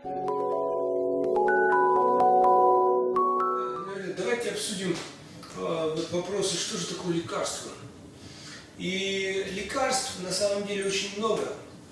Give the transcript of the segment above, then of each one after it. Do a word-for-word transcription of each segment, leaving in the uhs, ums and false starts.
Давайте обсудим вот вопросы, что же такое лекарство. И лекарств на самом деле очень много.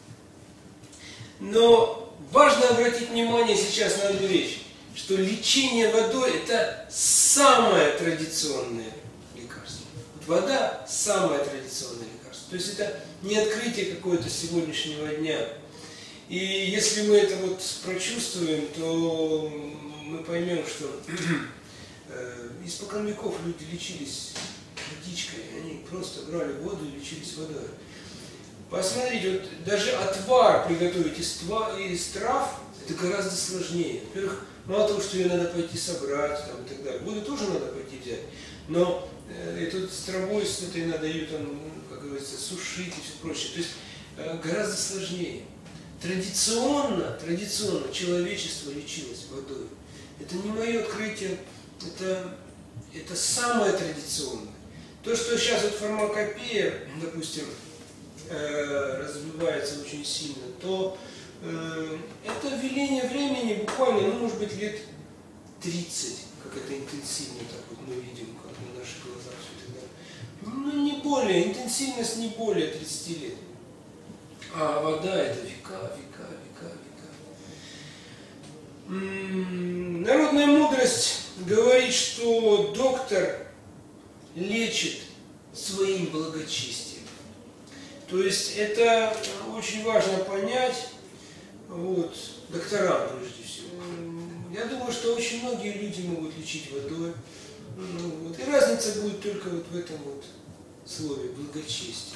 Но важно обратить внимание сейчас на одну вещь, что лечение водой – это самое традиционное лекарство. Вода – самое традиционное лекарство. То есть это не открытие какое-то сегодняшнего дня. И если мы это вот прочувствуем, то мы поймем, что испокон веков люди лечились водичкой, они просто брали воду и лечились водой. Посмотрите, вот даже отвар приготовить из, из трав, это гораздо сложнее. Во-первых, мало того, что ее надо пойти собрать там, и так далее, воду тоже надо пойти взять, но э, эту с травой, с этой надо ее, там, как говорится, сушить и все прочее. То есть э, гораздо сложнее. Традиционно, традиционно человечество лечилось водой. Это не мое открытие, это, это самое традиционное. То, что сейчас вот фармакопея, допустим, э, развивается очень сильно, то э, это веление времени буквально, ну, может быть, лет тридцать, как это интенсивно, так вот мы видим, как на наших глазах все это далее. Ну, не более, интенсивность не более тридцати лет. А вода это века, века, века, века. М-м, народная мудрость говорит, что доктор лечит своим благочестием. То есть это очень важно понять, вот, докторам прежде всего. Я думаю, что очень многие люди могут лечить водой. Ну, вот, и разница будет только вот в этом вот слове благочестие.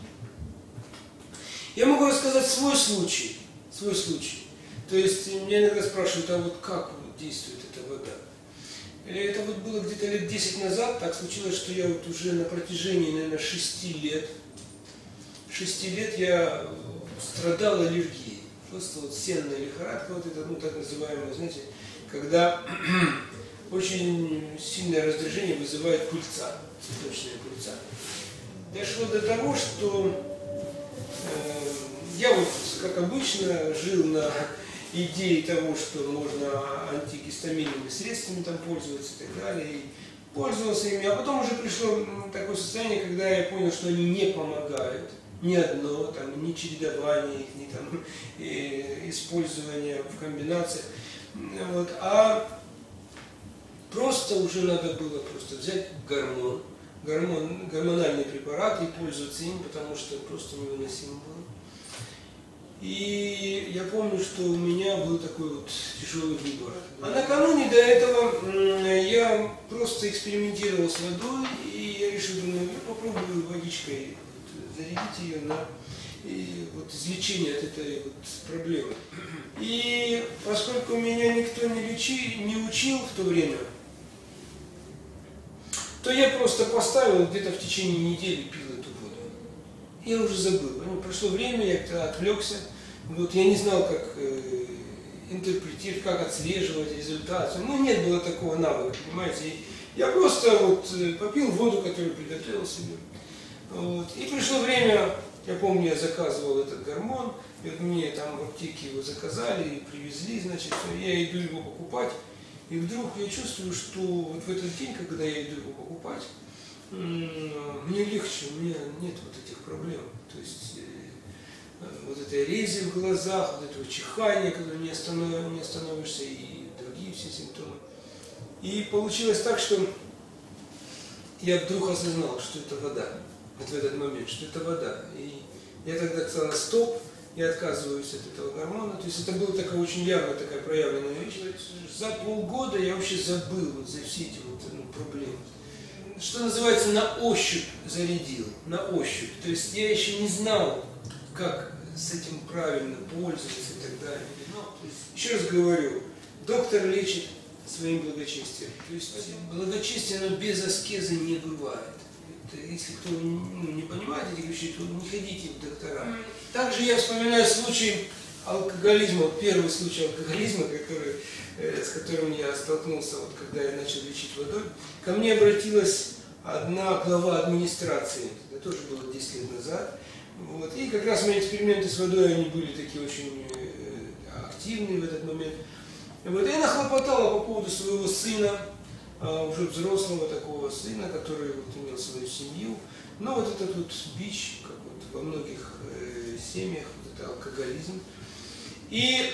Я могу рассказать свой случай, свой случай. То есть меня иногда спрашивают, а вот как вот действует эта вода? Это вот было где-то лет десять назад, так случилось, что я вот уже на протяжении, наверное, шести лет, шести лет я страдал аллергией. Просто вот сенная лихорадка, вот это, ну, так называемая, знаете, когда очень сильное раздражение вызывает пыльца, цветочная пыльца. Дошло до того, что я вот, как обычно, жил на идее того, что можно антигистаминными средствами там пользоваться и так далее, и пользовался ими, а потом уже пришло такое состояние, когда я понял, что они не помогают, ни одно, там, ни чередование их, ни там, и использование в комбинациях, вот, а просто уже надо было просто взять гормон, гормон, гормональные препараты и пользоваться им, потому что просто невыносимо было. И я помню, что у меня был такой вот тяжелый выбор. А накануне до этого я просто экспериментировал с водой, и я решил, думаю, я попробую водичкой вот, зарядить ее на и, вот, излечение от этой вот проблемы. И поскольку меня никто не, лечи, не учил в то время, то я просто поставил где-то в течение недели пил эту воду. Я уже забыл. Ну, прошло время, я как-то отвлекся. Вот, я не знал, как э, интерпретировать, как отслеживать результат. Ну, нет было такого навыка, понимаете. И я просто вот э, попил воду, которую приготовил себе. Вот. И пришло время, я помню, я заказывал этот гормон, и вот мне там в аптеке его заказали и привезли, значит, я иду его покупать. И вдруг я чувствую, что вот в этот день, когда я иду его покупать, мне легче, у меня нет вот этих проблем. То есть э, вот этой рези в глазах, вот этого чихания, когда не, останов, не остановишься, и другие все симптомы. И получилось так, что я вдруг осознал, что это вода. Вот в этот момент, что это вода. И я тогда сказал, стоп. Я отказываюсь от этого гормона. То есть это была такая очень явная такая проявленная вещь. За полгода я вообще забыл вот за все эти вот, ну, проблемы. Что называется, на ощупь зарядил. На ощупь. То есть я еще не знал, как с этим правильно пользоваться и так далее. Но, еще раз говорю, доктор лечит своим благочестием. То есть благочестие, оно без аскезы не бывает. Если кто ну, не понимает этих вещей, то не ходите к докторам. Также я вспоминаю случай алкоголизма, первый случай алкоголизма, который, э, с которым я столкнулся, вот, когда я начал лечить водой. Ко мне обратилась одна глава администрации, это тоже было десять лет назад. Вот, и как раз мои эксперименты с водой, они были такие очень э, активные. активный в этот момент. Вот, и она хлопотала по поводу своего сына, уже взрослого такого сына, который вот имел свою семью. Но вот этот вот бич, как вот во многих э, семьях, вот это алкоголизм. И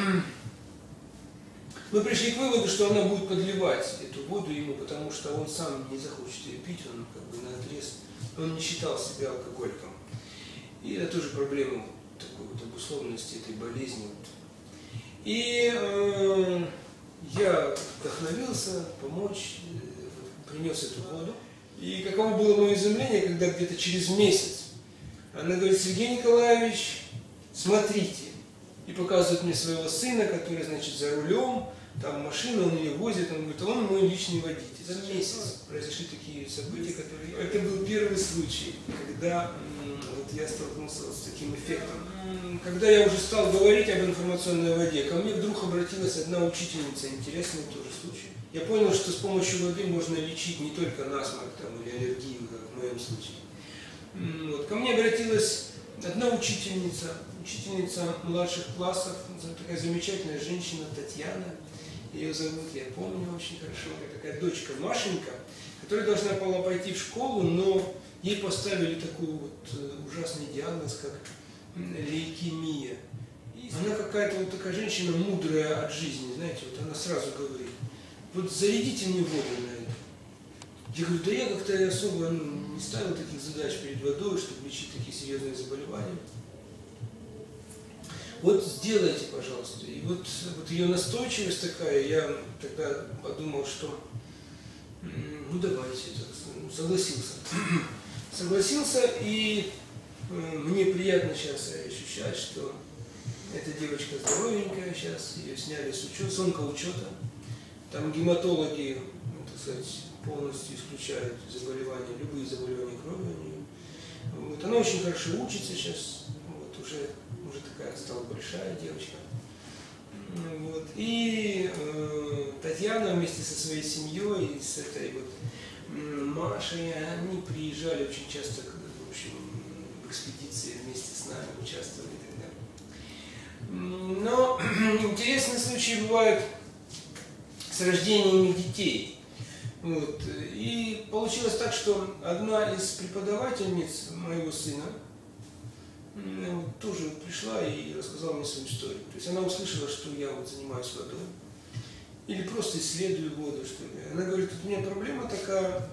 мы пришли к выводу, что она будет подливать эту воду ему, потому что он сам не захочет ее пить, он как бы наотрез, он не считал себя алкоголиком. И это тоже проблема такой вот обусловленности этой болезни. И э, я вдохновился помочь, э, принес эту воду. И каково было мое изумление, когда где-то через месяц она говорит: Сергей Николаевич, смотрите. И показывает мне своего сына, который, значит, за рулем, там машина, он ее возит, он говорит: он мой личный водитель. За месяц произошли такие события, которые... Это был первый случай, когда вот я столкнулся вот с таким эффектом. Когда я уже стал говорить об информационной воде, ко мне вдруг обратилась одна учительница, интересный тоже случай. Я понял, что с помощью воды можно лечить не только насморк там, или аллергию, как в моем случае. Вот. Ко мне обратилась одна учительница, учительница младших классов, такая замечательная женщина Татьяна. Ее зовут, я помню очень хорошо, такая дочка Машенька, которая должна была пойти в школу, но ей поставили такой вот ужасный диагноз, как лейкемия. И она какая-то вот такая женщина мудрая от жизни, знаете, вот она сразу говорит: вот зарядите мне воду на это. Я говорю: да я как-то особо ну, не ставил таких задач перед водой, чтобы лечить такие серьезные заболевания. Вот сделайте, пожалуйста. И вот, вот ее настойчивость такая, я тогда подумал, что ну давайте, согласился. Согласился, и мне приятно сейчас ощущать, что эта девочка здоровенькая сейчас, ее сняли с учета, с онкоучета. Там гематологи, ну, так сказать, полностью исключают заболевания, любые заболевания крови у нее. Вот. Она очень хорошо учится сейчас, вот, уже, уже такая стала большая девочка. Вот. И э, Татьяна вместе со своей семьей и с этой вот Машей, они приезжали очень часто, в общем, в экспедиции вместе с нами, участвовали и так далее. Но интересные случаи бывают с рождениями детей. Вот. И получилось так, что одна из преподавательниц моего сына вот, тоже пришла и рассказала мне свою историю. То есть она услышала, что я вот занимаюсь водой. Или просто исследую воду, что ли. Она говорит: у меня проблема такая,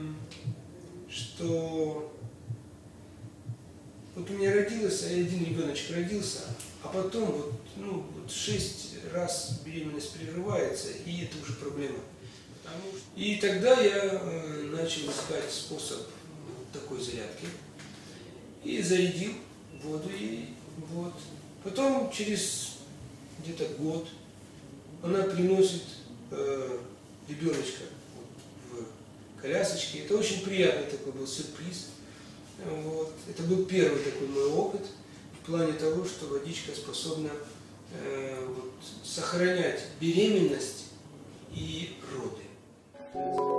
что вот у меня родилась, один ребеночек родился, а потом вот, ну, вот шесть раз беременность прерывается, и это уже проблема. И тогда я э, начал искать способ вот такой зарядки. И зарядил воду ей. Вот. Потом через где-то год она приносит э, ребеночка вот, в колясочке. Это очень приятный такой был сюрприз. Вот. Это был первый такой мой опыт в плане того, что водичка способна э, вот, сохранять беременность и роды.